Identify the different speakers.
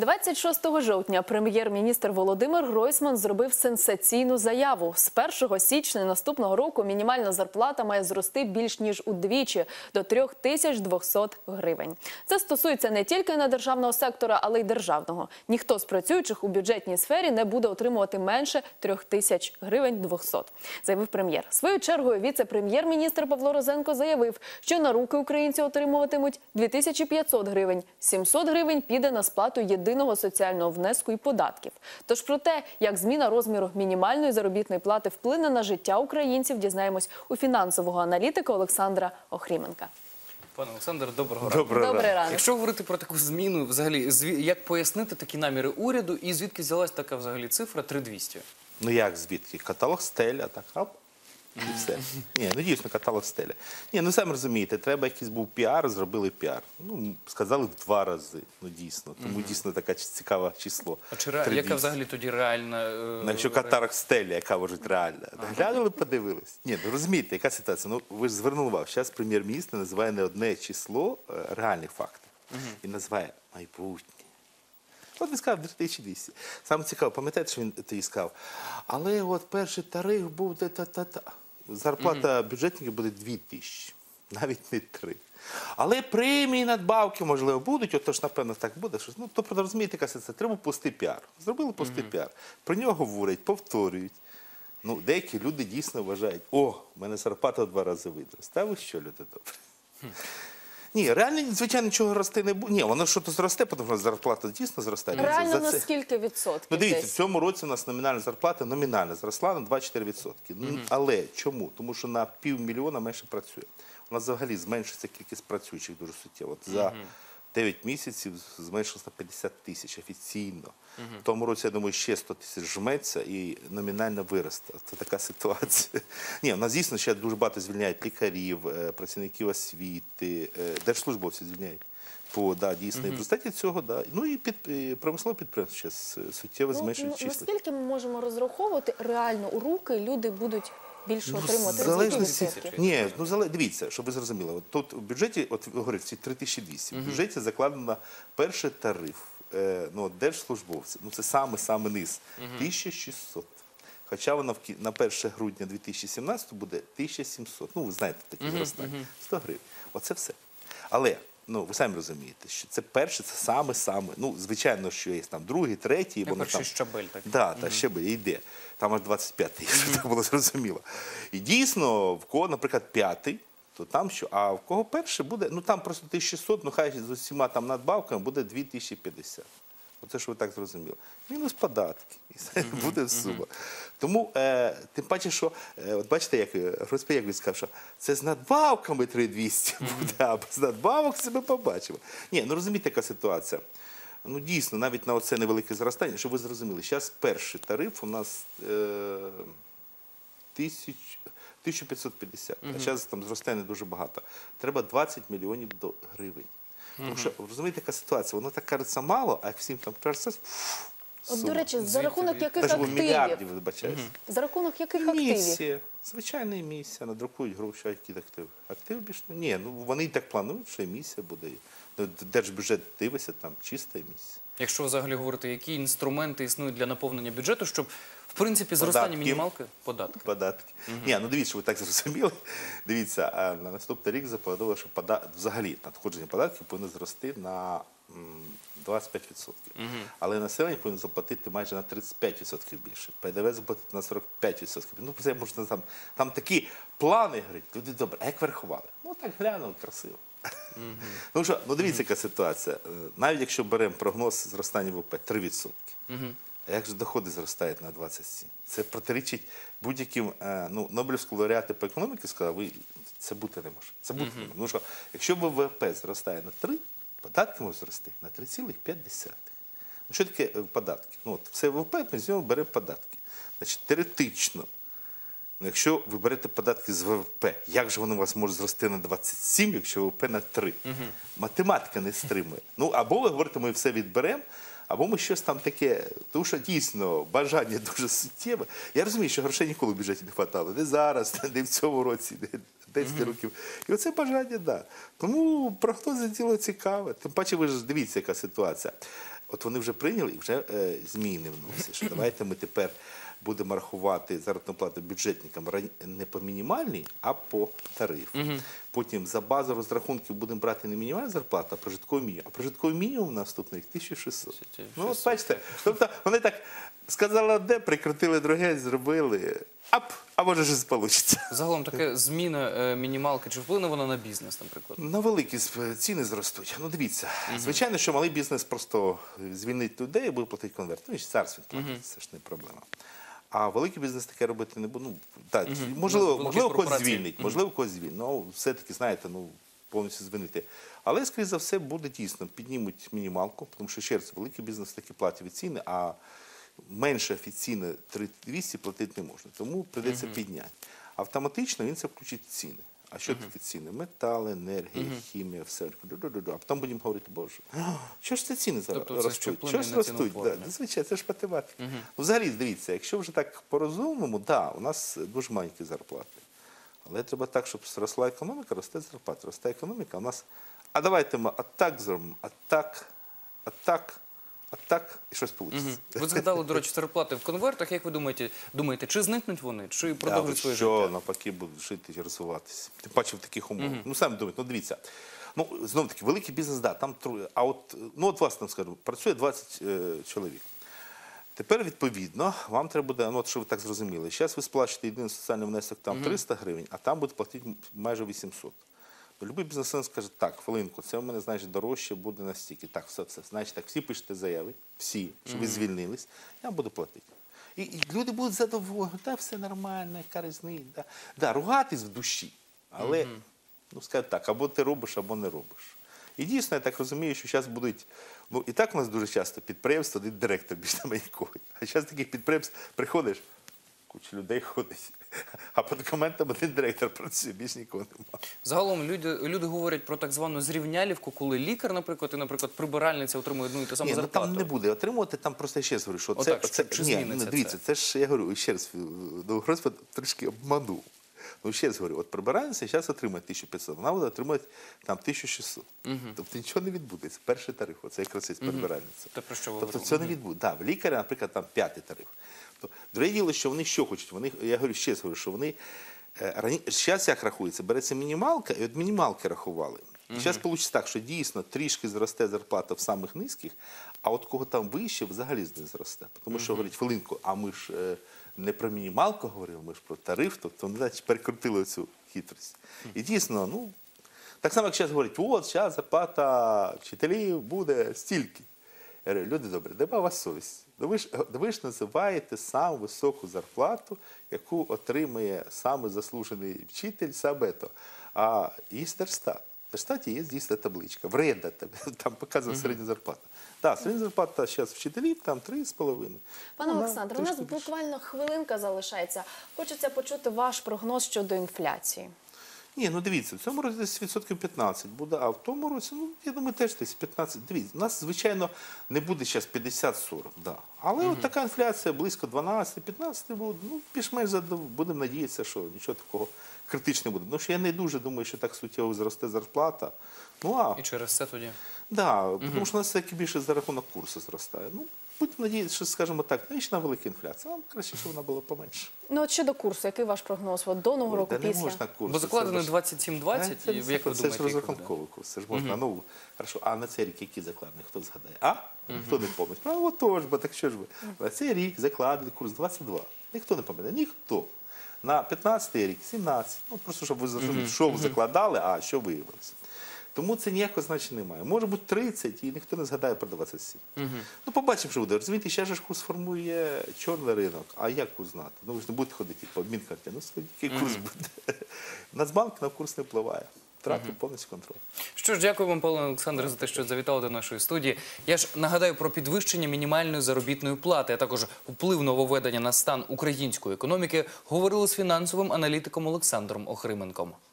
Speaker 1: 26 жовтня прем'єр-міністр Володимир Гройсман зробив сенсаційну заяву. З 1 січня наступного року мінімальна зарплата має зрости більш ніж удвічі – до 3200 гривень. Це стосується не тільки недержавного сектора, але й державного. Ніхто з працюючих у бюджетній сфері не буде отримувати менше 3000 гривень 200, заявив прем'єр. Своєю чергою віце-прем'єр-міністр Павло Розенко заявив, що на руки українці отримуватимуть 2500 гривень, 700 гривень піде на сплату єдиного соціального внеску і податків. Тож про те, як зміна розміру мінімальної заробітної плати вплине на життя українців, дізнаємось у фінансового аналітика Олександра Охріменка.
Speaker 2: Пане Олександр, доброго ранку.
Speaker 1: Добрий ранок.
Speaker 2: Якщо говорити про таку зміну, взагалі, як пояснити такі наміри уряду і звідки взялась така взагалі цифра 3200?
Speaker 3: Ну як звідки? Каталог стеля, так, ап, і все. Ні, ну дійсно, каталог стеля. Ні, ну самі розумієте, треба якийсь був піар, зробили піар. Ну, сказали в 2 рази, ну дійсно. Тому дійсно таке цікаве число.
Speaker 2: А чи яка взагалі тоді реальна?
Speaker 3: Ну, якщо каталог стеля, яка може реальна. Глянули, подивились. Ні, ну розумієте, яка ситуація? Ну, ви ж звернули увагу, зараз прем'єр-міністр називає не одне число реальних фактів. І називає майбутнє. От він сказав 3200. Саме цікаво, пам'ятаєте, що він тоді сказав? Але от перший тариф буде та-та-та. Зарплата бюджетників буде 2000, навіть не 3. Але премії, надбавки, можливо, будуть, отож, напевно, так буде. Ну, тобто, розумієте, яка ситуація? Треба пустий піар. Зробили пустий піар. Про нього говорять, повторюють. Ну, деякі люди дійсно вважають, о, в мене зарплата в 2 рази виросте. Та ви що, люди добрі? Ні, реально, звичайно, нічого рости не буде. Ні, воно щось зросте, тому що зарплата дійсно зростає.
Speaker 1: Реально на скільки відсотків?
Speaker 3: Ну, дивіться, в цьому році у нас номінальна зарплата номінально зросла на 24%. Але чому? Тому що на 500 000 менше працює. У нас взагалі зменшиться кількість працюючих дуже суттєво. От за 9 місяців зменшилось на 50 000 офіційно. В тому році, я думаю, ще 100 000 жметься і номінально виросте. Це така ситуація. Ні, у нас дійсно ще дуже багато звільняють лікарів, працівників освіти, держслужбовців звільняють. Дійсно, і в результаті цього, да. Ну і промислове підприємство зараз суттєво зменшують числа.
Speaker 1: Наскільки ми можемо розраховувати реально у руки люди будуть більше отримувати?
Speaker 3: Ні, ну дивіться, щоб ви зрозуміли. От тут в бюджеті, от ви говорите, ці 3200, в бюджеті закладено перший тариф, ну, держслужбовців, ну це саме низ, 1600. Хоча воно на 1 грудня 2017 буде 1700. Ну, ви знаєте, такі зростання. 100 гривень. Оце все. Але, ну, ви самі розумієте, що це перше, це саме, ну, звичайно, що є там другий, третій.
Speaker 2: Перший щабель такий.
Speaker 3: Так, та щабель йде. Там аж 25-й, щоб так було зрозуміло. І дійсно, в кого, наприклад, 5-й, то там що, а в кого перший буде, ну там просто 1600, ну хай з усіма там надбавками буде 2050. Оце, що ви так зрозуміли. Мінус податки. І буде сума. Тому, тим паче, що, от бачите, як він сказав, що це з надбавками 3200 буде, а без надбавок це ми побачимо. Ні, ну розумієте, яка ситуація. Ну дійсно, навіть на оце невелике зростання, щоб ви зрозуміли, зараз перший тариф у нас 1550, а зараз там зростає не дуже багато. Треба 20 мільйонів гривень. Тому що, розумієте, яка ситуація? Воно так кажеться мало, а як всім там кажеться,
Speaker 1: От, до речі, за рахунок яких
Speaker 3: активів? Мільярдів,
Speaker 1: активів? За рахунок яких активів?
Speaker 3: Емісія. Звичайна емісія. Надрукують гроші, а які активи? Активи більше? Ні, ну вони і так планують, що емісія буде. Ну, держбюджет дивиться, там чиста емісія.
Speaker 2: Якщо взагалі говорити, які інструменти існують для наповнення бюджету, щоб, в принципі, зростання мінімалки – податки.
Speaker 3: Податки. Ні, ну дивіться, ви так зрозуміли. Дивіться, на наступний рік запланували, що взагалі надходження податків повинно зрости на 25%. Але населення повинно заплатити майже на 35% більше. ПДВ заплатити на 45%. Ну, це можна там такі плани, говорять, люди добре, а як ви рахували? Ну, так глянули, красиво. Ну, дивіться, яка ситуація. Навіть якщо беремо прогноз зростання ВВП 3%, а як же доходи зростають на 27%? Це протирічить будь-яким, ну, Нобелівський лауреат по економіці сказав, це бути не може. Це бути не може. Тому що, якщо ВВП зростає на 3, податки можуть зрости на 3,5. Ну, що таке податки? Ну, от, все ВВП, ми з нього беремо податки. Значить, теоретично, ну, якщо ви берете податки з ВВП, як же вони у вас можуть зрости на 27, якщо ВВП на 3? Математика не стримує. Ну, або ви говорите, ми все відберемо, або ми щось там таке, тому що дійсно бажання дуже суттєве. Я розумію, що грошей ніколи в бюджеті не вистачало, не зараз, не в цьому році, не 10 років. І оце бажання, так. Да. Тому прогнози діло цікаве. Тим паче, ви ж дивіться, яка ситуація. от вони вже прийняли і вже зміни вносять, що давайте ми тепер будемо рахувати заробітну плату бюджетникам не по мінімальній, а по тарифу. Потім за базу розрахунків будемо брати не мінімальну зарплату, а прожитковий мінімум. А прожитковий мінімум на наступний рік 1600. Ну, от бачите, тобто вони так сказали одне, прикрутили друге, зробили, а може щось вийде.
Speaker 2: Загалом така зміна мінімалки, чи вплине вона на бізнес, наприклад?
Speaker 3: На великі ціни зростуть. Ну, дивіться, звичайно, що малий бізнес просто звільнить людей і буде платити конверт. Ну, і зараз він платить, це ж не проблема. А великий бізнес таке робити не буде. Ну, так, можливо, когось звільнить, можливо, когось звільнить. Ну, все-таки, знаєте, ну, повністю звільнити. Але, скоріше за все, буде дійсно, піднімуть мінімалку, тому що, ще раз, великий бізнес таки платить від ціни, а менше офіційно 3200 платити не можна. Тому прийдеться підняти. Автоматично він це включить в ціни. А що таке ціни? Метал, енергія, хімія, все. А потім будемо говорити, боже, що ж це ціни зараз ростуть? Що ж ростуть? Звичайно, це ж математика. Ну, взагалі, дивіться, якщо вже так по-розумному, у нас дуже маленькі зарплати. Але треба так, щоб зросла економіка, росте зарплата. Росте економіка, у нас, а давайте ми так зробимо, так, і щось вийде.
Speaker 2: Ви згадали, до речі, зарплати в конвертах. Як ви думаєте, чи зникнуть вони, чи продовжують своє життя?
Speaker 3: Що, навпаки, будуть жити і розвиватися. Тим паче в таких умовах. Ну, самі думаєте, ну, дивіться. Ну, знову-таки, великий бізнес, там троє. А от, ну, от вас, там, скажу, працює 20 чоловік. Тепер, відповідно, вам треба буде, ну, от, що ви так зрозуміли, зараз ви сплачуєте єдиний соціальний внесок там 300 гривень, а там будуть платити майже 800. Любий бізнесмен скаже, так, хвилинку, це в мене, значить, дорожче буде настільки. Так, все, значить, так, всі пишете заяви, всі, що ви звільнились, я буду платити. І люди будуть задоволені, так, все нормально, яка різниця. Да, ругатись в душі, але, ну, скажуть так, або ти робиш, або не робиш. І дійсно, я так розумію, що зараз будуть, ну, і так у нас дуже часто підприємство, один директор більш на нікого. А зараз таких підприємств приходиш, куча людей ходить, а по документам один директор працює, більш нікого немає.
Speaker 2: Загалом люди говорять про так звану зрівнялівку, коли лікар, наприклад, і, наприклад, прибиральниця отримує одну і ту саму зарплату.
Speaker 3: Там не буде отримувати, там просто я ще раз говорю, що
Speaker 2: Чи зміниться
Speaker 3: дивіться, це ж, я говорю, ще раз, Гройсман трішки обманув. Ну, ще раз говорю, от прибиральниця зараз отримає 1500, вона буде отримати там 1600. Тобто нічого не відбудеться. Перший тариф, оце якраз є прибиральниця. Тобто це не відбудеться. Так, в лікаря, наприклад, там 5-й тариф. Друге діло, що вони що хочуть? Вони, я говорю, ще раз говорю, що вони, зараз як рахується, береться мінімалка, і от мінімалки рахували. І зараз вийде так, що дійсно трішки зросте зарплата в самих низьких, а от кого там вище, взагалі не зросте. Тому що, говорять, хвилинку, а ми ж не про мінімалку говорили, ми ж про тариф, тобто вони, значить, перекрутили цю хитрість. І дійсно, ну, так само, як зараз говорять, от, зараз зарплата вчителів буде стільки. Я говорю, люди добрі, де у вас совість? Ви ж називаєте саму високу зарплату, яку отримує саме заслужений вчитель, саме то. А є Держстат. В Держстаті є дійсно табличка. В РЕДа там показана середня зарплата. Так, середня зарплата зараз вчителів там 3,5.
Speaker 1: Пане Олександре, у нас буквально хвилинка залишається. Хочеться почути ваш прогноз щодо інфляції.
Speaker 3: Ні, ну дивіться, в цьому році десь відсотків 15 буде, а в тому році, ну, я думаю, теж десь 15. Дивіться, у нас, звичайно, не буде зараз 50-40, да. Але от така інфляція близько 12-15 буде, ну, більш-менш будемо надіятися, що нічого такого критичного буде. Тому що я не дуже думаю, що так суттєво зросте зарплата. Ну, а...
Speaker 2: І через це тоді?
Speaker 3: Так, тому що у нас все-таки більше за рахунок курсу зростає. Ну, будемо надіятися, що, скажімо так, навіщо велика інфляція? Вам краще, щоб вона була поменше.
Speaker 1: Ну, от щодо курсу, який ваш прогноз? От до Нового року, після?
Speaker 3: Не можна курс.
Speaker 2: Бо закладено 27-20, і як ви думаєте,
Speaker 3: це ж розрахунковий курс, це ж можна, ну, хорошо, а на цей рік який закладений, хто згадає? А? Ніхто не пам'ятає. Ну, отож, бо так що ж ви? На цей рік закладений курс 22. Ніхто не пам'ятає, ніхто. На 15-й рік 17. Ну, просто, щоб ви зрозуміли, що ви закладали, а що виявилося. Тому це ніякого значення немає. Може бути 30, і ніхто не згадає про 27. Ну, побачимо, що буде. Розумієте, ще ж курс формує чорний ринок. А як узнати? Ну, ви ж не будете ходити по обмінкарті. Ну, який курс буде? Нацбанк на курс не впливає. Втратив повністю контроль.
Speaker 2: Що ж, дякую вам, пане Олександре, за те, що завітали до нашої студії. Я ж нагадаю про підвищення мінімальної заробітної плати, а також вплив нововведення на стан української економіки говорили з фінансовим аналітиком Олександром Охрименком.